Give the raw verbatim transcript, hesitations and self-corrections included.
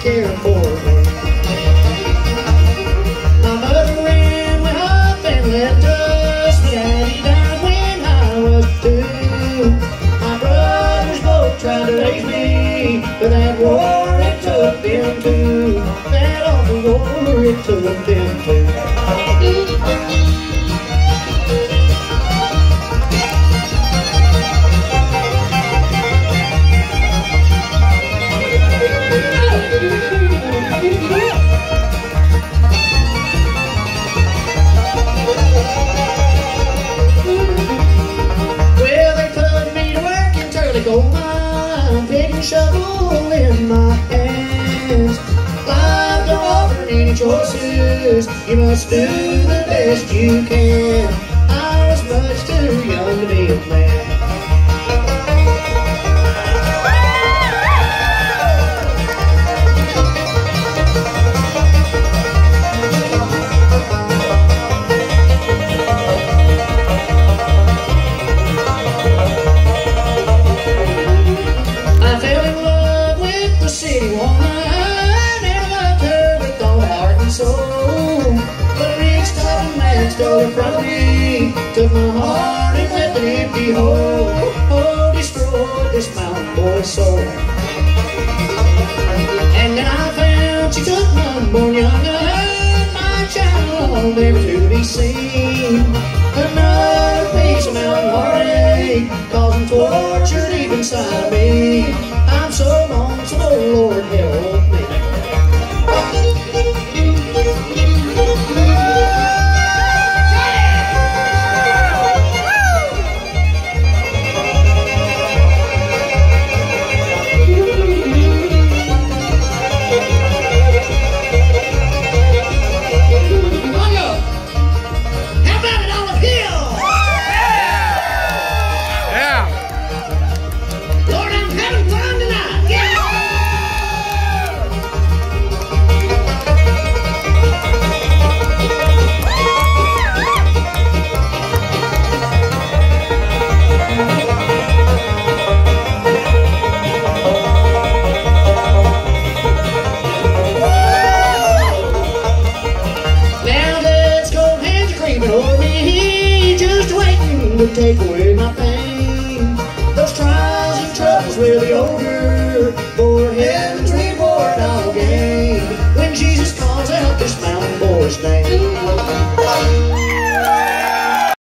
care for me. My mother ran my up and left us. My daddy died when I was two. My brothers both tried to raise me, but that war, it took them too. That awful war, it took them too. Gold mine, pick and shovel in my hands. Life don't offer any choices. You must do the best you can. I was much too young to be a man. City woman, never loved her with all heart and soul. But a rich talking man stole her from me, took my heart and left an empty hole. Oh, destroyed this mountain boy's soul. And then I found she took my unborn young and my child, never to be seen. Another piece of mountain heartache, causing torture deep inside of me. I'm so lonesome, oh Lord, help me. How about it, Olive Hill? Yeah. Lord, I'm having fun tonight. Yeah. Now let's go, hands are creeping over me, just waiting to take away my pain.